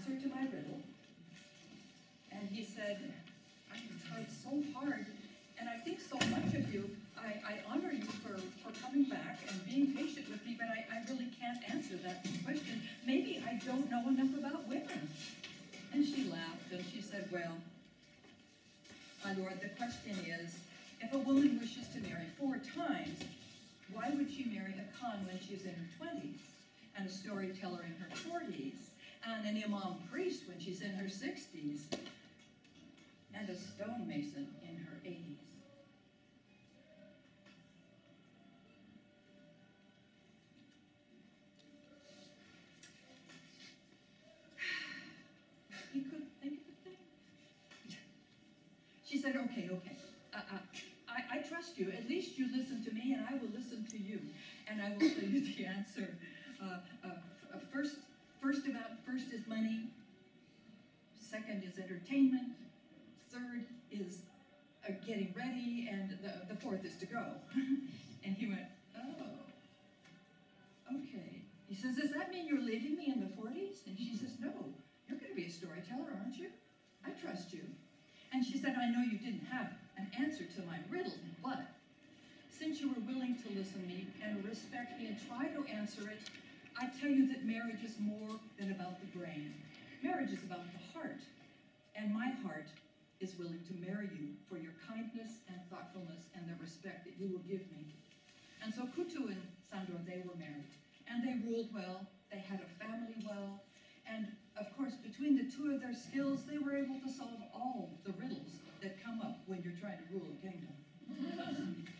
answer to my riddle. And he said, I have tried so hard, and I think so much of you. I honor you for coming back and being patient with me, but I really can't answer that question. Maybe I don't know enough about women. And she laughed, and she said, well, my lord, the question is, if a woman wishes to marry 4 times, why would she marry a Khan when she's in her 20s, and a storyteller in her 40s, and an imam priest when she's in her 60s, and a stonemason in her 80s? He couldn't think of a thing. She said, okay. I trust you. At least you listen to me, and I will listen to you. And I will tell you the answer. First is money. Second is entertainment. Third is getting ready. And the fourth is to go. And he went, oh, okay. He says, does that mean you're leaving me in the 40s? And she says, no. You're going to be a storyteller, aren't you? I trust you. And she said, I know you didn't have an answer to my riddle, but since you were willing to listen to me and respect me and try to answer it, I tell you that marriage is more than about the brain. Marriage is about the heart. And my heart is willing to marry you for your kindness and thoughtfulness and the respect that you will give me. And so Kutu and Sandor, they were married. And they ruled well. They had a family well. And of course, between the two of their skills, they were able to solve all the riddles that come up when you're trying to rule a kingdom.